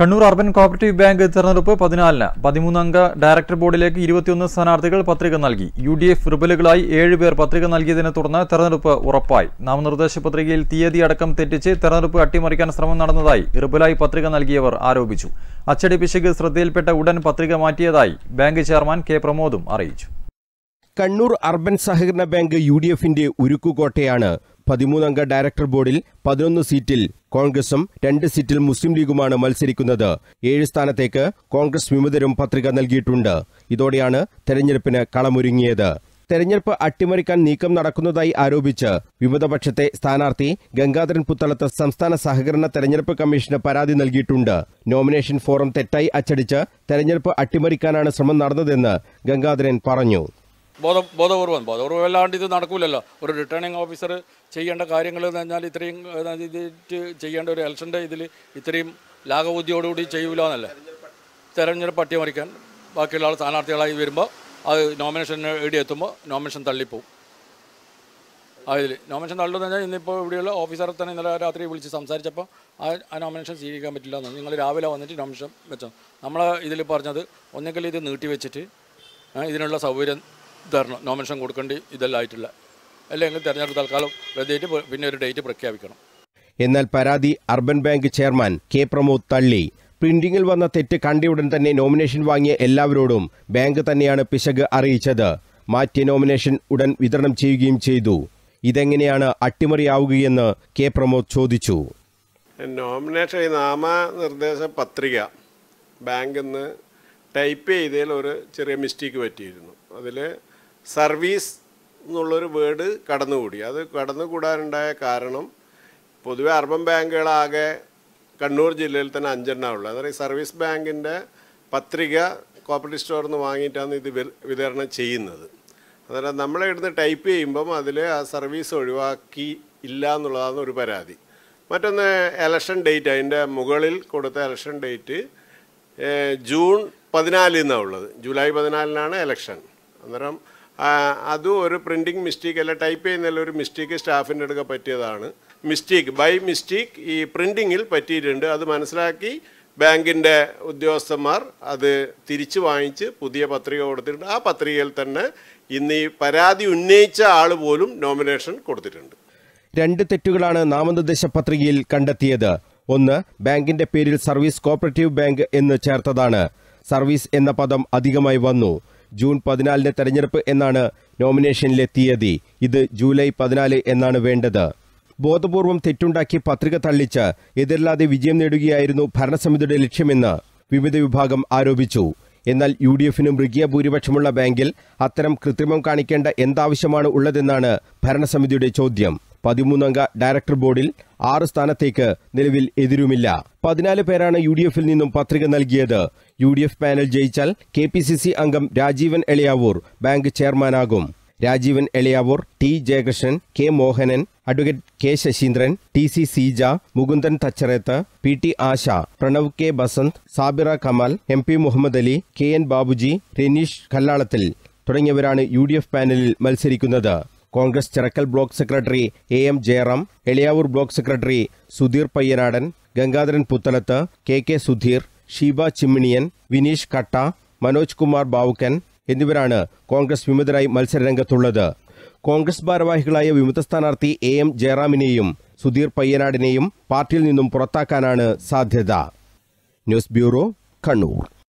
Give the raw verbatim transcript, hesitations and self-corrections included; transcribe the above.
Kannur urban cooperative bank തെരഞ്ഞെടുപ്പ് പതിനാലിന് പതിമൂന്നംഗ director ബോർഡിലേക്ക് ഇരുപത്തിയൊന്ന് സ്ഥാനാർത്ഥികൾ പത്രിക നൽകി. യു ഡി എഫ് റിബലുകളായി ഏഴുപേർ പത്രിക നൽകിയതിനെ തുടർന്ന് തെരഞ്ഞെടുപ്പ് ഉറപ്പായി. നാമനിർദ്ദേശ പത്രികയിൽ തീയതി അടക്കം തെറ്റിച്ച് തെരഞ്ഞെടുപ്പ് അട്ടിമറിക്കാൻ ശ്രമം നടന്നതായി റിബലായി പത്രിക നൽകിയവർ ആരോപിച്ചു. അച്ചടി പിശക് ശ്രദ്ധയിൽപ്പെട്ട ഉടൻ പത്രിക മാറ്റിയതായി ബാങ്ക് ചെയർമാൻ കെ പ്രമോദും അറിയിച്ചു. കണ്ണൂർ അർബൻ സഹകരണ ബാങ്ക് യു ഡി എഫിന്റെ ഉരുക്കുകോട്ടയാണ്. പതിമൂന്നംഗ ഡയറക്ടർ ബോർഡിൽ പതിനൊന്ന് സീറ്റിൽ കോൺഗ്രസും രണ്ട് സീറ്റിൽ മുസ്ലിം ലീഗുമാണ് മത്സരിക്കുന്നത്. ഏഴ് സ്ഥാനത്തേക്ക് കോൺഗ്രസ് വിമതരും പത്രിക നൽകിയിട്ടുണ്ട്. ഇതോടെയാണ് തെരഞ്ഞെടുപ്പിന് കളമൊരുങ്ങിയത്. തെരഞ്ഞെടുപ്പ് അട്ടിമറിക്കാൻ നീക്കം നടക്കുന്നതായി ആരോപിച്ച് വിമതപക്ഷത്തെ സ്ഥാനാർത്ഥി ഗംഗാധരൻ പുത്തളത്ത് സംസ്ഥാന സഹകരണ തെരഞ്ഞെടുപ്പ് കമ്മീഷന് പരാതി നൽകിയിട്ടുണ്ട്. നോമിനേഷൻ ഫോറം തെറ്റായി അച്ചടിച്ച് തെരഞ്ഞെടുപ്പ് അട്ടിമറിക്കാനാണ് ശ്രമം നടന്നതെന്ന് ഗംഗാധരൻ പറഞ്ഞു. ബോധം ബോധപൂർവം ബോധപൂർവം അല്ലാണ്ട് ഇത് നടക്കില്ലല്ലോ. ഒരു റിട്ടേണിംഗ് ഓഫീസർ ചെയ്യേണ്ട കാര്യങ്ങൾ എന്ന് പറഞ്ഞാൽ ഇത്രയും ചെയ്യേണ്ട ഒരു ഇലക്ഷൻ്റെ ഇതിൽ ഇത്രയും ലാഘബുദ്ധിയോടുകൂടി ചെയ്യൂല എന്നല്ലേ. തെരഞ്ഞെടുപ്പ് അട്ടിമറിക്കാൻ ബാക്കിയുള്ള ആൾ സ്ഥാനാർത്ഥികളായി വരുമ്പോൾ അത് നോമിനേഷൻ എഴുതി എത്തുമ്പോൾ നോമിനേഷൻ തള്ളിപ്പോവും. അതിൽ നോമിനേഷൻ തള്ളുമെന്ന് പറഞ്ഞാൽ ഇന്നിപ്പോൾ ഇവിടെയുള്ള ഓഫീസറെ തന്നെ ഇന്നലെ രാത്രി വിളിച്ച് സംസാരിച്ചപ്പോൾ ആ ആ നോമിനേഷൻ സ്വീകരിക്കാൻ പറ്റില്ല എന്ന്. നിങ്ങൾ രാവിലെ വന്നിട്ട് നോമിനേഷൻ വെച്ചോ. നമ്മളെ ഇതിൽ പറഞ്ഞത് ഒന്നെങ്കിൽ ഇത് നീട്ടി വെച്ചിട്ട് ഇതിനുള്ള സൗകര്യം തരണം, നോമിനേഷൻ കൊടുക്കേണ്ടി ഇതെല്ലാം ആയിട്ടില്ല. അല്ലെങ്കിൽ തെരഞ്ഞെടുപ്പ് തൽക്കാലം റദ്ദായിട്ട് പിന്നെ ഒരു ഡേറ്റ് പ്രഖ്യാപിക്കണം. എന്നാൽ പരാതി urban bank chairman K Pramod തള്ളി. പ്രിന്റിംഗിൽ വന്ന തെറ്റ് കണ്ടയുടൻ തന്നെ നോമിനേഷൻ വാങ്ങിയ എല്ലാവരോടും ബാങ്ക് തന്നെയാണ് പിശക് അറിയിച്ചത്. മാറ്റിയ നോമിനേഷൻ ഉടൻ വിതരണം ചെയ്യുകയും ചെയ്തു. ഇതെങ്ങനെയാണ് അട്ടിമറിയാവുകയെന്ന് കെ പ്രമോദ് ചോദിച്ചു. നോമിനേഷൻ നാമനിർദ്ദേശ പത്രിക ബാങ്കിൽ നിന്ന് ടൈപ്പ് ചെയ്തതിൽ ഒരു ചെറിയ മിസ്റ്റേക്ക് പറ്റിയിരുന്നു. അതിൽ സർവീസ് എന്നുള്ളൊരു വേർഡ് കടന്നുകൂടി. അത് കടന്നുകൂടാനുണ്ടായ കാരണം പൊതുവെ അർബൻ ബാങ്കുകളാകെ കണ്ണൂർ ജില്ലയിൽ തന്നെ അഞ്ചെണ്ണമാണ് ഉള്ളത്. അതായത് സർവീസ് ബാങ്കിൻ്റെ പത്രിക കോപ്പറേറ്റീവ് സ്റ്റോറിൽ നിന്ന് വാങ്ങിയിട്ടാണ് ഇത് വിതരണം ചെയ്യുന്നത്. അതായത് നമ്മളെ ഇവിടുന്ന് ടൈപ്പ് ചെയ്യുമ്പം അതിൽ ആ സർവീസ് ഒഴിവാക്കി ഇല്ല എന്നുള്ളതാണ് ഒരു പരാതി. മറ്റൊന്ന് എലക്ഷൻ ഡേറ്റ്, അതിൻ്റെ മുകളിൽ കൊടുത്ത എലക്ഷൻ ഡേറ്റ് ജൂൺ പതിനാലിൽ നിന്നാണ് ഉള്ളത്. ജൂലൈ പതിനാലിനാണ് എലക്ഷൻ. അന്നേരം അതും ഒരു പ്രിൻറ്റിങ് മിസ്റ്റേക്ക് അല്ല, ടൈപ്പ് ചെയ്യുന്നതിൽ ഒരു മിസ്റ്റേക്ക് സ്റ്റാഫിൻ്റെ അടുക്ക പറ്റിയതാണ്. മിസ്റ്റേക്ക് ബൈ മിസ്റ്റേക്ക് ഈ പ്രിൻറ്റിങ്ങിൽ പറ്റിയിട്ടുണ്ട്. അത് മനസ്സിലാക്കി ബാങ്കിൻ്റെ ഉദ്യോഗസ്ഥന്മാർ അത് തിരിച്ചു വാങ്ങിച്ച് പുതിയ പത്രിക കൊടുത്തിട്ടുണ്ട്. ആ പത്രികയിൽ തന്നെ ഇന്ന് ഈ പരാതി ഉന്നയിച്ച ആൾ പോലും നോമിനേഷൻ കൊടുത്തിട്ടുണ്ട്. രണ്ട് തെറ്റുകളാണ് നാമനിർദ്ദേശ പത്രികയിൽ കണ്ടെത്തിയത്. ഒന്ന്, ബാങ്കിന്റെ പേരിൽ സർവീസ് കോഓപ്പറേറ്റീവ് ബാങ്ക് എന്ന് ചേർത്തതാണ്. സർവീസ് എന്ന പദം അധികമായി വന്നു. ജൂൺ പതിനാലിന് തെരഞ്ഞെടുപ്പ് എന്നാണ് നോമിനേഷനിലെ തീയതി. ഇത് ജൂലൈ പതിനാല് എന്നാണ് വേണ്ടത്. ബോധപൂർവം തെറ്റുണ്ടാക്കി പത്രിക തള്ളിച്ച് എതിരില്ലാതെ വിജയം നേടുകയായിരുന്നു ഭരണസമിതിയുടെ ലക്ഷ്യമെന്ന് വിവിധ വിഭാഗം ആരോപിച്ചു. എന്നാൽ യു ഡി എഫിന് മൃഗീയ ഭൂരിപക്ഷമുള്ള ബാങ്കിൽ അത്തരം കൃത്രിമം കാണിക്കേണ്ട എന്താവശ്യമാണ് ഉള്ളതെന്നാണ് ഭരണസമിതിയുടെ ചോദ്യം. പതിമൂന്നംഗ ഡയറക്ടർ ബോർഡിൽ ആറ് സ്ഥാനത്തേക്ക് നിലവിൽ എതിരുമില്ല. പതിനാല് പേരാണ് യു ഡി എഫിൽ നിന്നും പത്രിക നൽകിയത്. യു ഡി എഫ് പാനൽ ജയിച്ചാൽ കെ പി സി സി അംഗം രാജീവൻ എളയാവൂർ ബാങ്ക് ചെയർമാനാകും. Rajeevan Elayavoor, T Jayakrishnan, K Mohanan, advocate K Sasheendran, T C Seeja, Mukundan Thacharethu, P T Asha, Pranav K Basanth, Sabira Kamal, M P Muhammad Ali, K N Babuji, Raneesh Kallalathil തുടങ്ങിയവരാണ് യു ഡി എഫ് പാനലിൽ മത്സരിക്കുന്നത്. Congress Chirakkal block secretary A M Jayaram, Elayavoor block secretary Sudheer Payyanadan, Gangadharan Puthalath, K K Sudheer, Sheeba Chimminiyan, Vineesh Katta, Manoj Kumar ബാവുക്കൻ എന്നിവരാണ് കോൺഗ്രസ് വിമതരായി മത്സരരംഗത്തുള്ളത്. കോൺഗ്രസ് ഭാരവാഹികളായ വിമത സ്ഥാനാർത്ഥി എ എം ജയറാമിനെയും സുധീർ പയ്യനാടിനെയും പാർട്ടിയിൽ നിന്നും പുറത്താക്കാനാണ് സാധ്യത. News bureau, Kannur.